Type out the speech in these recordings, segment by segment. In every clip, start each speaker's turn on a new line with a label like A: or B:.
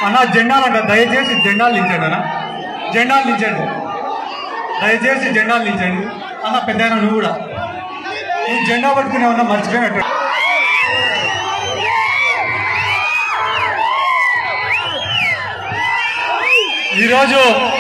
A: అన్న జెండాలంట దయచేసి జెండాలు దించండి అన్న, జెండాలు దించండి, దయచేసి జెండాలు దించండి అన్న. పెద్ద నువ్వు కూడా నువ్వు జెండా పట్టుకునే ఉన్నా మర్చిపోయినట్టు. ఈరోజు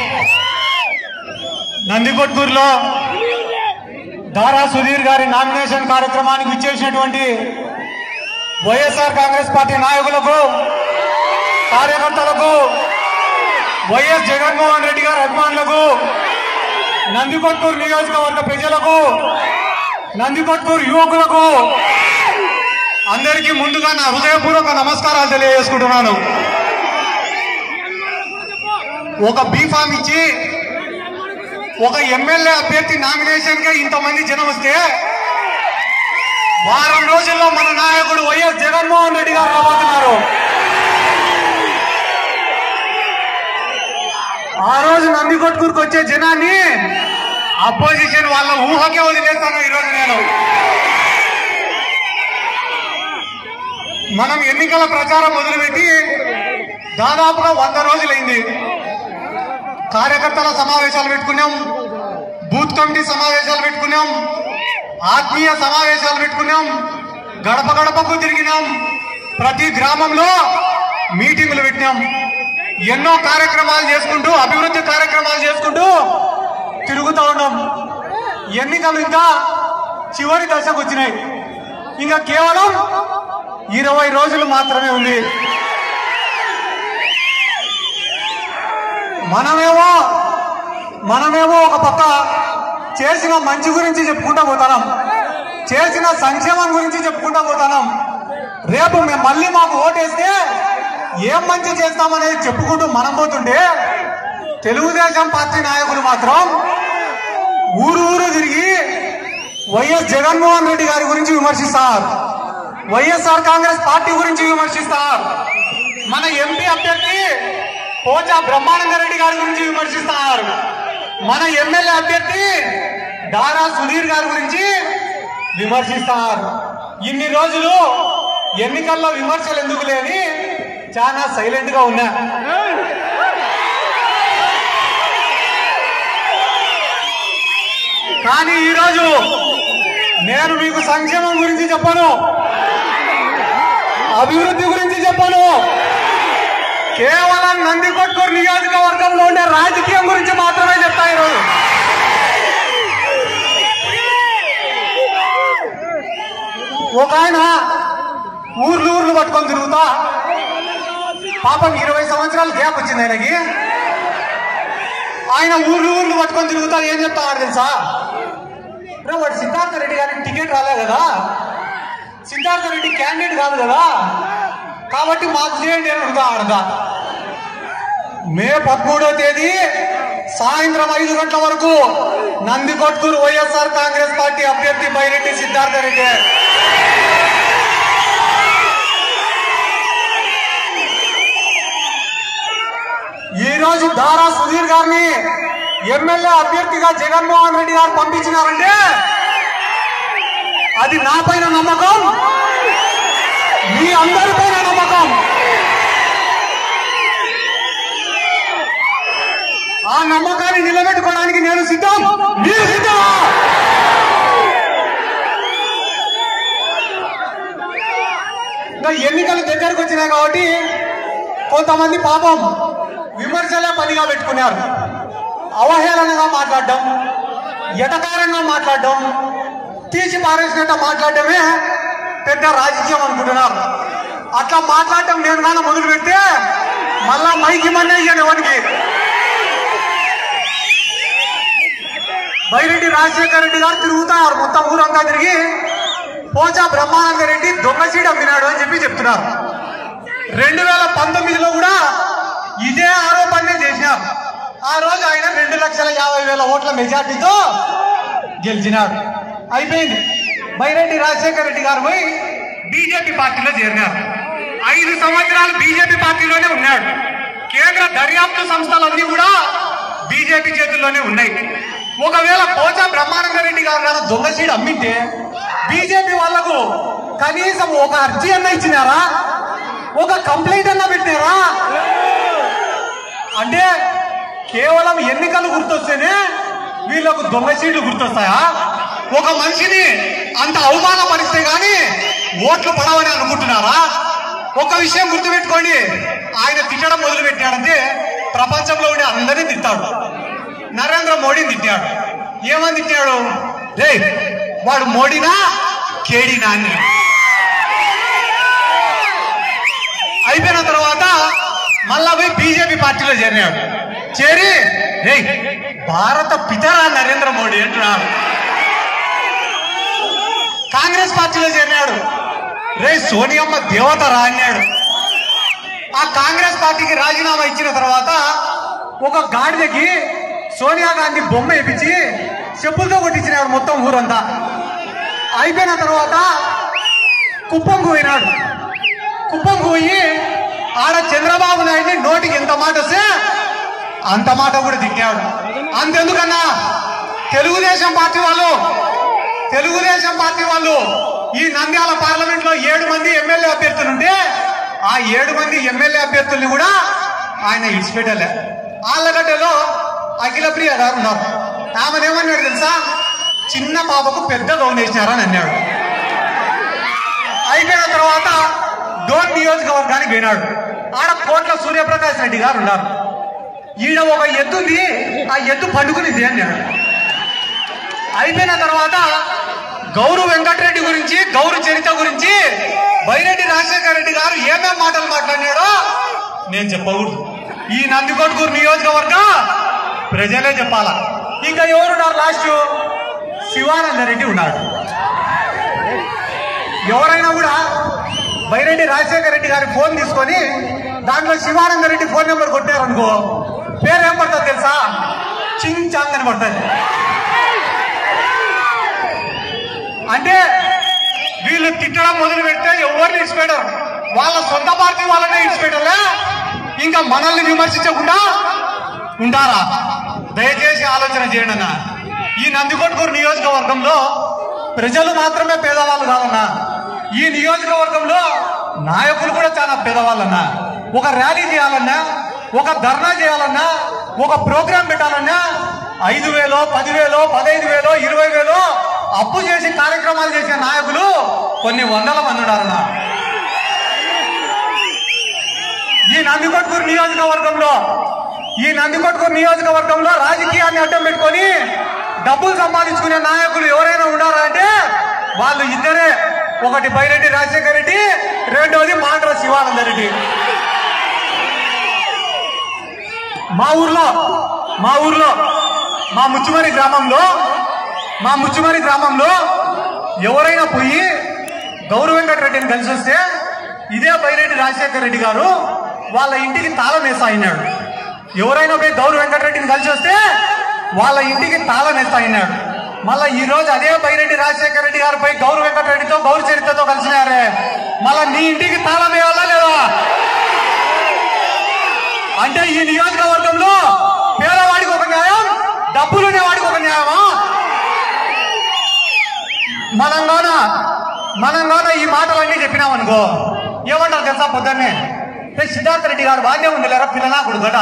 A: నందికొట్కూరులో దారా సుధీర్ గారి నామినేషన్ కార్యక్రమానికి ఇచ్చేసినటువంటి వైఎస్ఆర్ కాంగ్రెస్ పార్టీ నాయకులకు, కార్యకర్తలకు, వైఎస్ జగన్మోహన్ రెడ్డి గారి అభిమానులకు, నందికొట్కూరు నియోజకవర్గ ప్రజలకు, నందికొట్కూరు యువకులకు అందరికీ ముందుగా నా హృదయపూర్వక నమస్కారాలు తెలియజేసుకుంటున్నాను. ఒక బీఫామ్ ఇచ్చి ఒక ఎమ్మెల్యే అభ్యర్థి నామినేషన్ గా ఇంతమంది జనం వస్తే వారం రోజుల్లో మన నాయకుడు వైఎస్ జగన్మోహన్ రెడ్డి గారు రాబోతున్నారు. ఆ రోజు నందికొట్కూరుకు వచ్చే జనాన్ని అపోజిషన్ వాళ్ళ ఊహకే వదిలేస్తాను. ఈరోజు నేను మనం ఎన్నికల ప్రచారం మొదలుపెట్టి దాదాపుగా 100 రోజులైంది. కార్యకర్తల సమావేశాలు పెట్టుకున్నాం, బూత్ కమిటీ సమావేశాలు పెట్టుకున్నాం, ఆత్మీయ సమావేశాలు పెట్టుకున్నాం, గడప గడపకు తిరిగినాం, ప్రతి గ్రామంలో మీటింగులు పెట్టినాం, ఎన్నో కార్యక్రమాలు చేసుకుంటూ, అభివృద్ధి కార్యక్రమాలు చేసుకుంటూ తిరుగుతూ ఉన్నాం. ఎన్నికలు ఇంకా చివరి దశకు వచ్చినాయి. ఇంకా కేవలం 20 రోజులు మాత్రమే ఉంది. మనమేమో ఒక పక్క చేసిన మంచి గురించి చెప్పుకుంటా పోతాం, చేసిన సంక్షేమం గురించి చెప్పుకుంటా పోతాం. రేపు మేము మళ్ళీ మాకు ఓటేస్తే ఏం మంచి చేస్తామనేది చెప్పుకుంటూ మనం పోతుంటే, తెలుగుదేశం పార్టీ నాయకులు మాత్రం ఊరు తిరిగి వైఎస్ జగన్మోహన్ రెడ్డి గారి గురించి విమర్శిస్తారు, వైఎస్ఆర్ కాంగ్రెస్ పార్టీ గురించి విమర్శిస్తారు, మన ఎంపీ అభ్యర్థి పోచా బ్రహ్మానందరెడ్డి గారి గురించి విమర్శిస్తారు, మన ఎమ్మెల్యే అభ్యర్థి దారా సుధీర్ గారి గురించి విమర్శిస్తారు. ఇన్ని రోజులు ఎన్నికల్లో విమర్శలు ఎందుకు లేని చాలా సైలెంట్ గా ఉన్నా. కానీ ఈరోజు నేను మీకు సంక్షేమం గురించి చెప్పను, అభివృద్ధి గురించి చెప్పను, కేవలం నందికొట్కూరు నియోజకవర్గంలో ఉండే రాజకీయం గురించి మాత్రమే చెప్తా. ఈరోజు ఒక ఆయన ఊర్లు పట్టుకొని తిరుగుతా, పాపం 20 సంవత్సరాలు గ్యాప్ వచ్చింది ఆయనకి. ఆయన ఊర్లు పట్టుకొని తిరుగుతా ఏం చెప్తాడు తెలుసా? వాడు సిద్ధార్థ రెడ్డి గారికి టికెట్ రాలే కదా, సిద్ధార్థ రెడ్డి క్యాండిడేట్ కాదు కదా, కాబట్టి మాకు చేయండి అని అడుగుతా. మే 13వ తేదీ సాయంత్రం 5 గంటల వరకు నందికొట్కూరు వైఎస్ఆర్ కాంగ్రెస్ పార్టీ అభ్యర్థి బైరెడ్డి సిద్ధార్థ రెడ్డి. ఈ రోజు దారా సుధీర్ గారిని ఎమ్మెల్యే అభ్యర్థిగా జగన్మోహన్ రెడ్డి గారు పంపించినారంటే అది నా పైన నమ్మకం, మీ అందరిపైన నమ్మకం. ఆ నమ్మకాన్ని నిలబెట్టుకోవడానికి నేను సిద్ధం, మీరు సిద్ధం. ఎన్నికలు దగ్గరకు వచ్చినాయి కాబట్టి కొంతమంది పాపం విమర్శలే పనిగా పెట్టుకున్నారు. అవహేళనగా మాట్లాడడం, ఎటకారంగా మాట్లాడడం, తీసి పారేసినట్టు మాట్లాడటమే పెద్ద రాజకీయం అనుకుంటున్నారు. అట్లా మాట్లాడటం నేను కానీ మొదలు పెడితే మళ్ళా మైకి మన్నేయాను ఎవరికి. బైరెడ్డి రాజశేఖర రెడ్డి గారు తిరుగుతున్నారు, మొత్తం ఊరంతా తిరిగి పోచా బ్రహ్మానంద రెడ్డి దొంగ సీట్ అమ్మినాడు అని చెప్తున్నారు. 2019లో కూడా ఇదే ఆరోపణనే చేసినారు. ఆ రోజు ఆయన 2,50,000 ఓట్ల మెజార్టీతో గెలిచినాడు. అయిపోయింది. బైరెడ్డి రాజశేఖర రెడ్డి గారు పోయి బీజేపీ పార్టీలో చేరినారు. 5 సంవత్సరాలు బీజేపీ పార్టీలోనే ఉన్నాడు. కేంద్ర దర్యాప్తు సంస్థలన్నీ కూడా బీజేపీ చేతుల్లోనే ఉన్నాయి. ఒకవేళ పోచా బ్రహ్మానంద రెడ్డి గారు దొంగ సీట్ అమ్మింటే బీజేపీ వాళ్లకు కనీసం ఒక అర్జీ అన్న ఇచ్చినారా, ఒక కంప్లైంట్ అన్నా పెట్టినారా? అంటే కేవలం ఎన్నికలు గుర్తొస్తేనే వీళ్ళకు దొంగ సీట్లు గుర్తొస్తాయా? ఒక మనిషిని అంత అవమానపరిస్తే గాని ఓట్లు పడవని అనుకుంటున్నారా? ఒక విషయం గుర్తుపెట్టుకోండి, ఆయన తిట్టడం మొదలు పెట్టాడంటే ప్రపంచంలో ఉండే అందరినీ తిట్టాడు. నరేంద్ర మోడీని తిట్టాడు. ఏమని తిట్టాడు? రే వాడు మోడీనా కేడీనా అని. అయిపోయిన తర్వాత మళ్ళా పోయి బీజేపీ పార్టీలో చేరినాడు. చేరి రే భారత పితరా నరేంద్ర మోడీ అంటున్నాడు. కాంగ్రెస్ పార్టీలో చేరినాడు. రే సోనియమ్మ దేవతరా అన్నాడు. ఆ కాంగ్రెస్ పార్టీకి రాజీనామా ఇచ్చిన తర్వాత ఒక గాడిదకి సోనియా గాంధీ బొమ్మ వేపించి చెప్పులతో కొట్టించినాడు మొత్తం ఊరంతా. అయిపోయిన తర్వాత కుప్పంకు పోయినాడు. కుప్పంకు పోయి ఆడ చంద్రబాబు నాయుడిని నోటికి ఎంత మాట వస్తే అంత మాట కూడా తిట్టాడు. అంతెందుకన్నా తెలుగుదేశం పార్టీ వాళ్ళు ఈ నంద్యాల పార్లమెంట్ లో 7 మంది ఎమ్మెల్యే అభ్యర్థులుంటే ఆ 7 మంది ఎమ్మెల్యే అభ్యర్థుల్ని కూడా ఆయన ఇడిచిపెట్టలే. ఆళ్ళగడ్డలో అఖిలప్రియ గారు ఉన్నారు. ఆమెనేమన్నాడు తెలుసా? చిన్న పాపకు పెద్ద గౌన్ వేసినారని అన్నాడు. అయిపోయిన తర్వాత డోన్ నియోజకవర్గానికి పోయినాడు. ఆడ కోట్ల సూర్యప్రకాష్ రెడ్డి గారు ఉన్నారు. ఈడ ఒక ఎద్దుంది, ఆ ఎద్దు పండుకునిది అన్నాడు. అయిపోయిన తర్వాత గౌరు వెంకటరెడ్డి గురించి, గౌరు చరిత గురించి బైరెడ్డి రాజశేఖర రెడ్డి గారు ఏమేం మాటలు మాట్లాడినాడో నేను చెప్పకూడదు. ఈ నందికొట్కూరు నియోజకవర్గం ప్రజలే చెప్పాలా. ఇంకా ఎవరున్నారు? లాస్ట్ శివానందరెడ్డి ఉన్నాడు. ఎవరైనా కూడా బైరెడ్డి రాజశేఖర రెడ్డి గారి ఫోన్ తీసుకొని దాంట్లో శివానందరెడ్డి ఫోన్ నెంబర్ కొట్టారనుకో, పేరు ఏం పడుతుంది తెలుసా? చింగ్ చాంగ్ అని పడుతుంది. అంటే వీళ్ళు తిట్టడం మొదలు పెడితే ఎవరిని ఇడిచిపెట్టరు. వాళ్ళ సొంత పార్టీ వాళ్ళనే ఇడిచిపెట్టలే, ఇంకా మనల్ని విమర్శించకుండా ఉంటారా? దయచేసి ఆలోచన చేయండి అన్న. ఈ నందికొట్కూరు నియోజకవర్గంలో ప్రజలు మాత్రమే పేదవాళ్ళు కాదన్నా. ఈ నియోజకవర్గంలో నాయకులు కూడా చాలా పేదవాళ్ళన్నా. ఒక ర్యాలీ చేయాలన్నా, ఒక ధర్నా చేయాలన్నా, ఒక ప్రోగ్రాం పెట్టాలన్నా 5,000, 10,000, 15,000, 20,000 అప్పు చేసి కార్యక్రమాలు చేసే నాయకులు కొన్ని వందల మంది ఉన్నారన్నా. ఈ నందికొట్కూరు నియోజకవర్గంలో రాజకీయాన్ని అడ్డం పెట్టుకొని డబ్బులు సంపాదించుకునే నాయకులు ఎవరైనా ఉన్నారా అంటే వాళ్ళు ఇద్దరే. ఒకటి బైరెడ్డి రాజశేఖర రెడ్డి, రెండోది మాండ్ర శివానందరెడ్డి. మా ఊర్లో మా ముచ్చుమరి గ్రామంలో ఎవరైనా పోయి గౌరు వెంకటరెడ్డిని కలిసి వస్తే ఇదే బైరెడ్డి రాజశేఖర రెడ్డి గారు వాళ్ళ ఇంటికి తాళం వేస్తా అయినాడు. ఎవరైనా పోయి గౌరు వెంకటరెడ్డిని కలిసి వస్తే వాళ్ళ ఇంటికి తాళం వేస్తా అయినాడు. మళ్ళా ఈ రోజు అదే బైరెడ్డి రాజశేఖర రెడ్డి గారు పోయి గౌరు వెంకటరెడ్డితో, గౌరు చరిత్రతో కలిసినారే, మళ్ళా నీ ఇంటికి తాళం వేయాలా లేదా? అంటే ఈ నియోజకవర్గంలో పేదవాడికి ఒక న్యాయం, డబ్బులునేవాడికి ఒక న్యాయమా? మనంగాన ఈ మాటలన్నీ చెప్పినామనుకో ఏమంటారు తెలుసా? పొద్దున్నే సిద్ధార్థ రెడ్డి గారు బాగానే ఉంది లేరా పిల్లనా కొడుకట.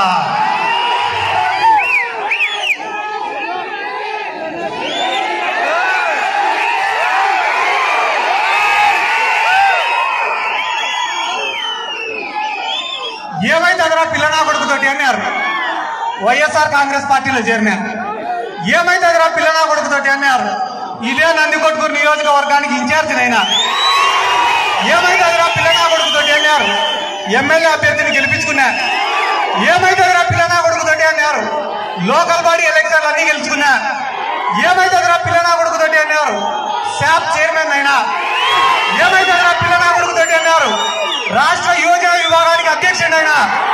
A: ఏమైతే అదరా పిల్లనా కొడుకుతోటి అన్నారు. వైఎస్ఆర్ కాంగ్రెస్ పార్టీలో చేరినారు. ఏమైతే అదరా పిల్లనా కొడుకుతోటి అన్నారు. ఇదే నందికొట్కూరు నియోజకవర్గానికి ఇన్ఛార్జినైనా. ఏమైతే అదరా పిల్లనా కొడుకుతోటి అన్నారు. ఎమ్మెల్యే అభ్యర్థిని గెలిపించుకున్నా. ఏమైతే అదరా పిల్లనా కొడుకుతోటి అన్నారు. లోకల్ బాడీ ఎలక్షన్లు అన్ని గెలుచుకున్నా. ఏమైతే అదరా పిల్లనా కొడుకుతోటి అన్నారు. శాప్ చైర్మన్ అయినా. ఏమైతే అదరా పిల్లనా కొడుకుతోటి అన్నారు. రాష్ట్ర యువజన విభాగానికి అధ్యక్షుడైనా.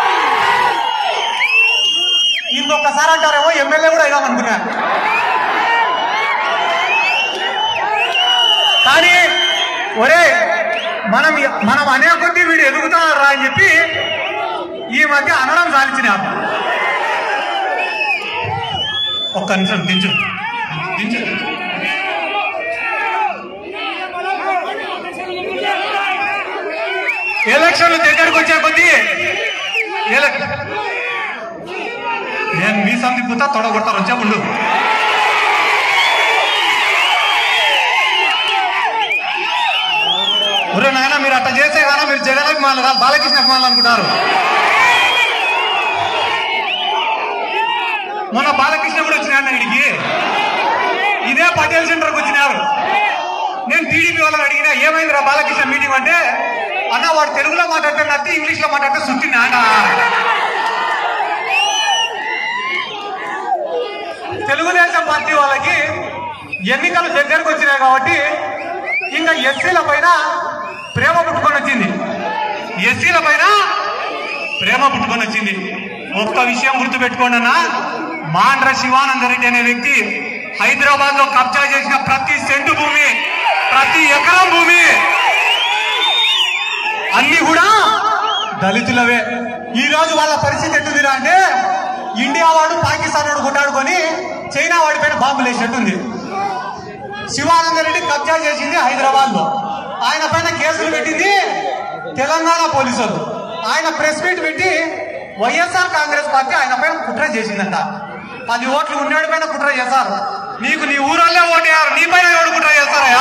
A: ఇంకొకసారి అంటారేమో ఎమ్మెల్యే కూడా అయినామనుకున్నా. కానీ ఒరే మనం అనే కొద్దీ వీడు ఎదుగుతారా అని చెప్పి ఈ మధ్య అనడం సాధించిన. ఒక్క నిమిషం దించు. ఎలక్షన్లు దగ్గరకు వచ్చే కొద్దీ నేను మీ సందిపుతా తొడగొడతారు వచ్చాముండు. ఒరే నాయన మీరు అట్లా చేస్తే కానీ మీరు జగన్ అభిమానులు కాదు బాలకృష్ణ అభిమానులు అనుకుంటారు. మొన్న బాలకృష్ణ కూడా వచ్చినాడు ఇడికి, ఇదే పటేల్ సెంటర్కి వచ్చినారు. నేను టీడీపీ వాళ్ళని అడిగినా ఏమైందిరా బాలకృష్ణ మీటింగ్ అంటే, అన్న వాడు తెలుగులో మాట్లాడితే నచ్చి ఇంగ్లీష్ లో మాట్లాడితే సుట్టినా. తెలుగుదేశం పార్టీ వాళ్ళకి ఎన్నికలు దగ్గరకు వచ్చినాయి కాబట్టి ఇంకా ఎస్సీల పైన ప్రేమ పుట్టుకొని వచ్చింది. ఎస్సీల పైన ప్రేమ పుట్టుకొని వచ్చింది. ఒక్క విషయం గుర్తుపెట్టుకోండి అన్న, మాండ్ర శివానందరెడ్డి అనే వ్యక్తి హైదరాబాద్ లో కబ్జా చేసిన ప్రతి సెంటు భూమి, ప్రతి ఎకరం భూమి అన్ని కూడా దళితులవే. ఈ రోజు వాళ్ళ పరిస్థితి ఎట్టుందిరా అంటే, ఇండియా వాడు పాకిస్తాన్ వాడు కొట్టాడుకొని చైనా వాడి పైన బాంబులు వేసినట్టుంది. శివానందరెడ్డి కబ్జా చేసింది హైదరాబాద్ లో, ఆయన పైన కేసులు పెట్టింది తెలంగాణ పోలీసులు. ఆయన ప్రెస్ మీట్ పెట్టి వైఎస్ఆర్ కాంగ్రెస్ పార్టీ ఆయన పైన కుట్ర చేసిందంట. 10 ఓట్లు ఉన్నాడి పైన కుట్ర చేశారు. నీకు నీ ఊరల్లే ఓటేయారు, నీ పైన ఎవడు కుట్ర చేస్తారయ్యా?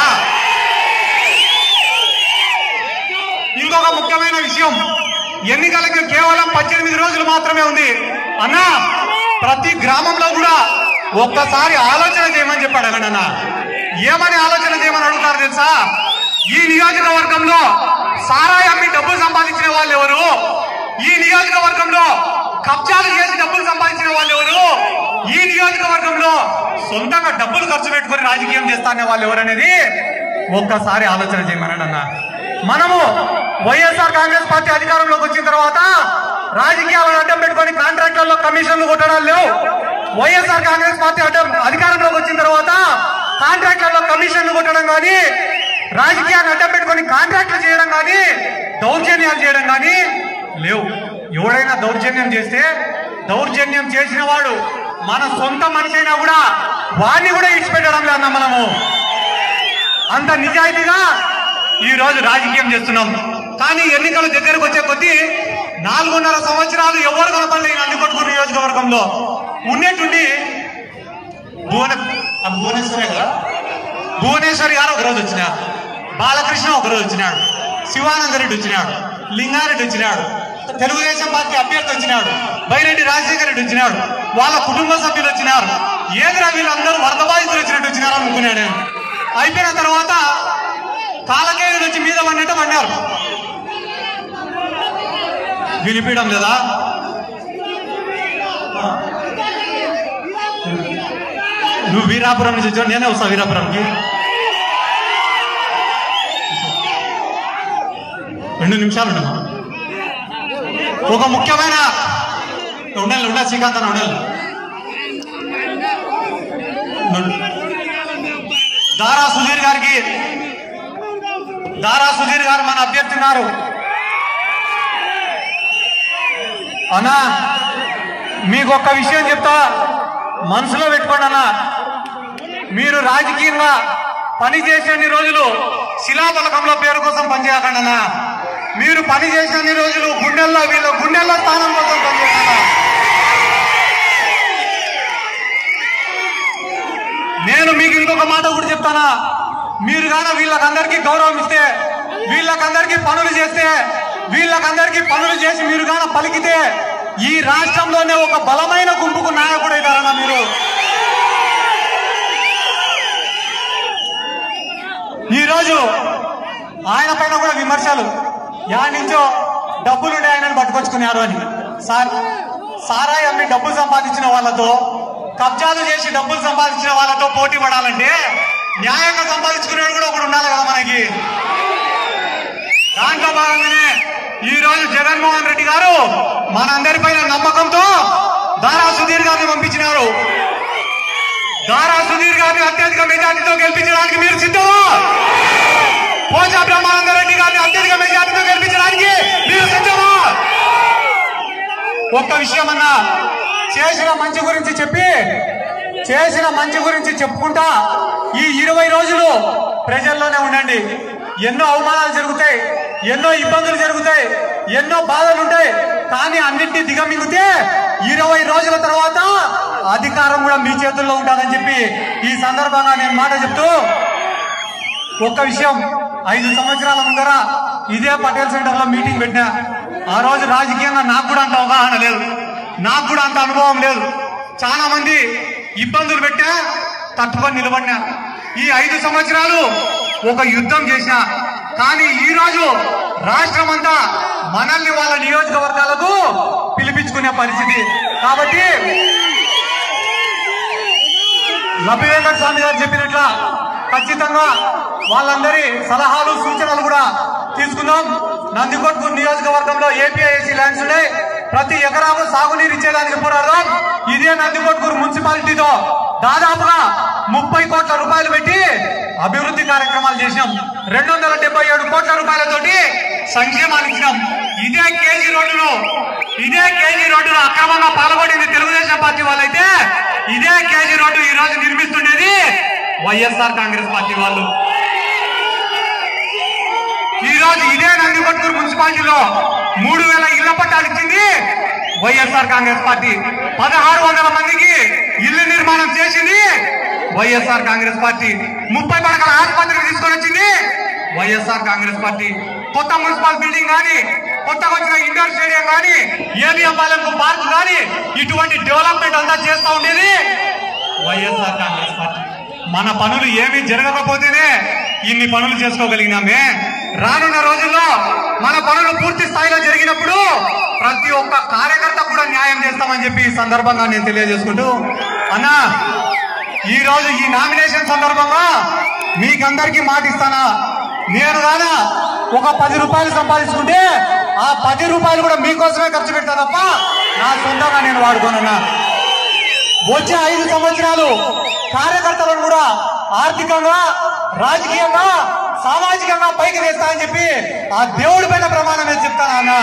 A: ఇంకొక ముఖ్యమైన విషయం, ఎన్నికలకి కేవలం 18 రోజులు మాత్రమే ఉంది అన్న. ప్రతి గ్రామంలో కూడా ఒక్కసారి ఆలోచన చేయమని చెప్పాడు అన్న. ఏమని ఆలోచన చేయమని అడుగుతారు తెలుసా? ఈ నియోజకవర్గంలో సారాయి అమ్మి డబ్బులు సంపాదించిన వాళ్ళు ఎవరు? ఈ నియోజకవర్గంలో కబ్జాలు చేసి డబ్బులు సంపాదించిన వాళ్ళు ఎవరు? ఈ నియోజకవర్గంలో సొంతంగా డబ్బులు ఖర్చు పెట్టుకుని రాజకీయం చేస్తానే వాళ్ళు ఎవరనేది ఒక్కసారి ఆలోచన చేయమనండి అన్న. మనము వైఎస్ఆర్ కాంగ్రెస్ పార్టీ అధికారంలోకి వచ్చిన తర్వాత రాజకీయాలను అడ్డం పెట్టుకుని కాంట్రాక్టర్లో కమిషన్లు కొట్టడాలు లేవు. వైఎస్ఆర్ కాంగ్రెస్ పార్టీ అధికారంలోకి వచ్చిన తర్వాత కాంట్రాక్టర్లో కమిషన్లు కొట్టడం కానీ, రాజకీయాన్ని అడ్డం పెట్టుకుని కాంట్రాక్టులు చేయడం కానీ, దౌర్జన్యాలు చేయడం కానీ లేవు. ఎవడైనా దౌర్జన్యం చేస్తే, దౌర్జన్యం చేసిన వాడు మన సొంత మనిషి అయినా కూడా వాడిని కూడా ఇచ్చిపెట్టడం లేదన్నా. మనము అంత నిజాయితీగా ఈ రోజు రాజకీయం చేస్తున్నాం. కానీ ఎన్నికలు దగ్గరకు వచ్చే కొద్దీ 4.5 సంవత్సరాలు ఎవరు కనపడలేదు నందికొట్కూరు నియోజకవర్గంలో. ఉన్నట్టుండి భువనేశ్వరే కదా, భువనేశ్వరి గారు ఒకరోజు వచ్చినారు, బాలకృష్ణ ఒకరోజు వచ్చినాడు, శివానందరెడ్డి వచ్చినాడు, లింగారెడ్డి వచ్చినాడు, తెలుగుదేశం పార్టీ అభ్యర్థి వచ్చినాడు, బైరెడ్డి రాజశేఖర రెడ్డి వచ్చినాడు, వాళ్ళ కుటుంబ సభ్యులు వచ్చినారు. ఏదిరా వీళ్ళందరూ వరద బాధితులు వచ్చినట్టు వచ్చినారు అనుకున్నాడు నేను. అయిపోయిన తర్వాత కాలకేయుడు వచ్చి మీద పడినట్టు పడినారు. వినిపించడం లేదా? నువ్వు వీరాపురం నుంచి వచ్చావు, నేనే వస్తా వీరాపురంకి. 2 నిమిషాలు ఉండు. ఒక ముఖ్యమైన ఉండాలి శ్రీకాంత్ అని ఉండాలి. దారా సుధీర్ గారు మన అభ్యర్థి ఉన్నారు అన్నా. మీకు ఒక్క విషయం చెప్తా, మనసులో పెట్టుకోండి అన్న. మీరు రాజకీయంగా పని చేసేన్ని రోజులు శిలాఫలకంలో పేరు కోసం పనిచేయకండి అన్న. మీరు పని చేసినన్ని రోజులు వీళ్ళ గుండెల్లో స్థానం కోసం పనిచేయాలన్నా. నేను మీకు ఇంకొక మాట కూడా చెప్తానా, మీరు గాన వీళ్ళకందరికీ గౌరవం ఇస్తే, వీళ్ళకందరికీ పనులు చేస్తే, వీళ్ళకందరికీ పనులు చేసి మీరు గాన పలికితే ఈ రాష్ట్రంలోనే ఒక బలమైన గుంపుకు నాయకుడు అవుతారన్నా మీరు. ఈరోజు ఆయన పైన కూడా విమర్శలు, యాడ్ నుంచో డబ్బులుండే ఆయనను పట్టుకొచ్చుకున్నారు అని. సారాయి అమ్మి డబ్బులు సంపాదించిన వాళ్ళతో, కబ్జాలు చేసి డబ్బులు సంపాదించిన వాళ్ళతో పోటీ పడాలంటే న్యాయంగా సంపాదించుకునేవాడు కూడా ఒకడు ఉండాలి కదా మనకి. దాంట్లో భాగంగానే ఈ రోజు జగన్మోహన్ రెడ్డి గారు మనందరిపైన నమ్మకంతో దారా సుధీర్ గారిని పంపించినారు. దారా సుధీర్ గారిని అత్యధిక మెజార్టీతో గెలిపించడానికి మీరు సిద్ధమా? పోచా బ్రహ్మానందరెడ్డి గారిని అత్యధిక మెజార్టీతో గెలిపించడానికి మీరు సిద్ధమా? ఒక్క విషయం అన్నా, చేసిన మంచి గురించి చెప్పుకుంటా ఈ 20 రోజులు ప్రజల్లోనే ఉండండి. ఎన్నో అవమానాలు జరుగుతాయి, ఎన్నో ఇబ్బందులు జరుగుతాయి, ఎన్నో బాధలు ఉంటాయి. కానీ అన్నింటినీ దిగమింగితే 20 రోజుల తర్వాత అధికారం కూడా మీ చేతుల్లో ఉంటుందని చెప్పి ఈ సందర్భంగా నేను మాట చెప్తూ ఒక్క విషయం, 5 సంవత్సరాల ముందర ఇదే పటేల్ సెంటర్ లో మీటింగ్ పెట్టినా. ఆ రోజు రాజకీయంగా నాకు కూడా అంత అవగాహన లేదు, నాకు కూడా అంత అనుభవం లేదు. చాలా మంది ఇబ్బందులు పెట్టా, తట్టుకొని నిలబడినా. ఈ 5 సంవత్సరాలు ఒక యుద్ధం చేసిన. కానీ ఈ రోజు రాష్ట్రం అంతా మనల్ని వాళ్ళ నియోజకవర్గాలకు పిలిపించుకునే పరిస్థితి. కాబట్టి లబ్బి వెంకట స్వామి గారు చెప్పినట్ల ఖచ్చితంగా వాళ్ళందరి సలహాలు సూచనలు కూడా తీసుకుందాం. నందికొట్కూరు నియోజకవర్గంలో ఏపీఐసి ల్యాండ్స్ ఉన్నాయి. ప్రతి ఎకరాకు సాగునీరు ఇచ్చేదానికి పోరాడదాం. ఇదే నందికొట్కూరు మున్సిపాలిటీతో దాదాపుగా 30 కోట్ల రూపాయలు పెట్టి అభివృద్ధి కార్యక్రమాలు చేసినాం. 277 కోట్ల రూపాయలతోటి సంక్షేమాలు ఇచ్చినాం. ఇదే కేజీ రోడ్డులో అక్రమంగా పాల్గొనేది తెలుగుదేశం పార్టీ వాళ్ళైతే ఇదే కేజీ రోడ్డు ఈ రోజు నిర్మిస్తుండేది వైఎస్ఆర్ కాంగ్రెస్ పార్టీ వాళ్ళు. ఈ రోజు ఇదే నందికొట్కూరు మున్సిపాలిటీలో 3000 ఇళ్ల పట్టాలు ఇచ్చింది వైఎస్ఆర్ కాంగ్రెస్ పార్టీ. 1600 మందికి ఇల్లు నిర్మాణం చేసింది వైఎస్ఆర్ కాంగ్రెస్ పార్టీ. 30 పడకల ఆసుపత్రికి తీసుకొని వచ్చింది వైఎస్ఆర్ కాంగ్రెస్ పార్టీ. కొత్త మున్సిపల్ బిల్డింగ్ కానీ, కొత్తగా వచ్చిన ఇండోర్ స్టేడియం కానీ, ఏబిఎంపాలెంకు పార్క్ కానీ, ఇటువంటి డెవలప్మెంట్ అంతా చేస్తూ ఉండేది వైఎస్ఆర్ కాంగ్రెస్ పార్టీ. మన పనులు ఏమీ జరగకపోతేనే ఇన్ని పనులు చేసుకోగలిగినామే. రానున్న రోజుల్లో మన పనులు పూర్తి స్థాయిలో జరిగినప్పుడు ప్రతి ఒక్క కార్యకర్త కూడా న్యాయం చేస్తామని చెప్పి ఈ సందర్భంగా నేను తెలియజేసుకుంటూ, అన్నా ఈ రోజు ఈ నామినేషన్ సందర్భంగా మీకందరికీ మాట ఇస్తానా, నేను గానా ఒక 10 రూపాయలు సంపాదించుకుంటే ఆ 10 రూపాయలు కూడా మీకోసమే ఖర్చు పెడతా తప్ప నా సొంతంగా నేను వాడుకోనన్నా. వచ్చే 5 సంవత్సరాలు కార్యకర్తలను కూడా ఆర్థికంగా, రాజకీయంగా, సామాజికంగా పైకి తెస్తా అని చెప్పి ఆ దేవుడి పైన ప్రమాణం వేసి చెప్తాను అన్న.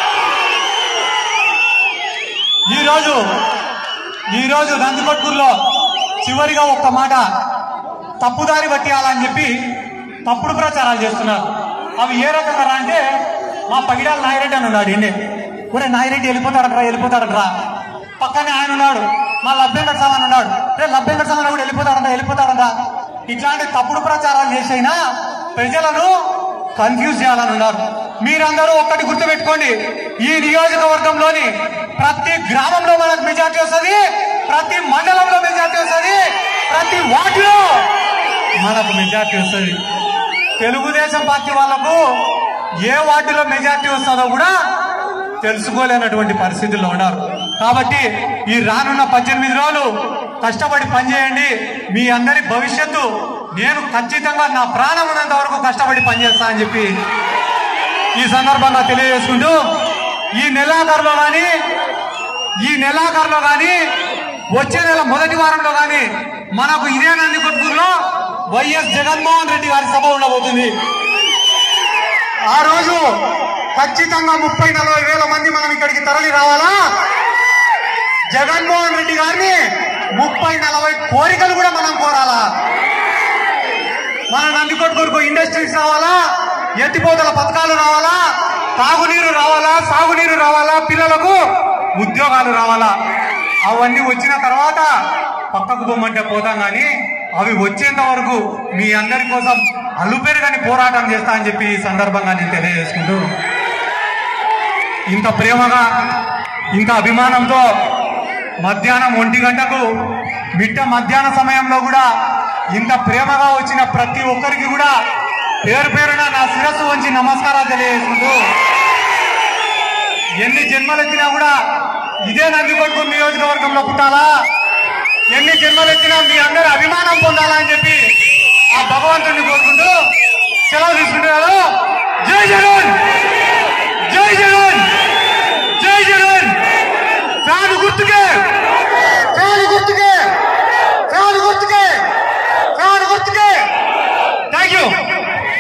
A: ఈరోజు నందికొట్కూరులో చివరిగా ఒక్క మాట, తప్పుదారి పట్టియాలని చెప్పి తప్పుడు ప్రచారాలు చేస్తున్నారు. అవి ఏ రకంగా రా అంటే, మా పగిడాల నాయిరెడ్డి అని ఉన్నాడు. ఏంటి ఒరే నాయిరెడ్డి వెళ్ళిపోతాడట్రా. పక్కనే ఆయన ఉన్నాడు, మా లబ్బెంకట సామాన్ ఉన్నాడు. లబ్బెంకట సామాన్ కూడా వెళ్ళిపోతాడంట. ఇట్లాంటి తప్పుడు ప్రచారాలు చేసైనా ప్రజలను కన్ఫ్యూజ్ చేయాలని ఉన్నారు. మీరందరూ ఒక్కటి గుర్తుపెట్టుకోండి, ఈ నియోజకవర్గంలోని ప్రతి గ్రామంలో మనకు మెజార్టీ వస్తుంది, ప్రతి మండలంలో మెజార్టీ వస్తుంది, ప్రతి వార్డులో మనకు మెజార్టీ వస్తుంది. తెలుగుదేశం పార్టీ వాళ్లకు ఏ వార్డులో మెజార్టీ వస్తుందో కూడా తెలుసుకోలేనటువంటి పరిస్థితుల్లో ఉన్నారు. కాబట్టి ఈ రానున్న 18 రోజులు కష్టపడి పనిచేయండి. మీ అందరి భవిష్యత్తు నేను ఖచ్చితంగా నా ప్రాణం ఉన్నంత వరకు కష్టపడి పనిచేస్తా అని చెప్పి ఈ సందర్భంగా తెలియజేసుకుంటూ, ఈ నెలాఖరులో కానీ వచ్చే నెల మొదటి వారంలో కానీ మనకు ఇదే నందికొట్కూరులో వైఎస్ జగన్మోహన్ రెడ్డి గారి సభ ఉండబోతుంది. ఆ రోజు ఖచ్చితంగా 30-40 వేల మంది మనం ఇక్కడికి తరలి రావాలా. జగన్మోహన్ రెడ్డి గారిని 30-40 కోరికలు కూడా మనం కోరాలా. మన నందికొట్కూరుకు ఇండస్ట్రీస్ రావాలా, ఎత్తిపోతల పథకాలు రావాలా, తాగునీరు రావాలా, సాగునీరు రావాలా, పిల్లలకు ఉద్యోగాలు రావాలా. అవన్నీ వచ్చిన తర్వాత పక్కకు పోమంటే పోతాం, కానీ అవి వచ్చేంత వరకు మీ అందరి కోసం అలుపెరుగని పోరాటం చేస్తా అని చెప్పి ఈ సందర్భంగా నేను తెలియజేసుకుంటూ, ఇంత ప్రేమగా, ఇంత అభిమానంతో మధ్యాహ్నం 1 గంటకు మిట్ట మధ్యాహ్న సమయంలో కూడా ఇంత ప్రేమగా వచ్చిన ప్రతి ఒక్కరికి కూడా పేరు పేరున నా శిరస్సు వంచి నమస్కారాలు తెలియజేసుకుంటూ, ఎన్ని జన్మలెత్తినా కూడా ఇదే నందికొట్కూరు నియోజకవర్గంలో పుట్టాలా, ఎన్ని జన్మలెత్తినా మీ అందరి అభిమానం పొందాలా అని చెప్పి ఆ భగవంతుడిని కోరుకుంటూ సెలవు తీసుకుంటున్నారు. జై జై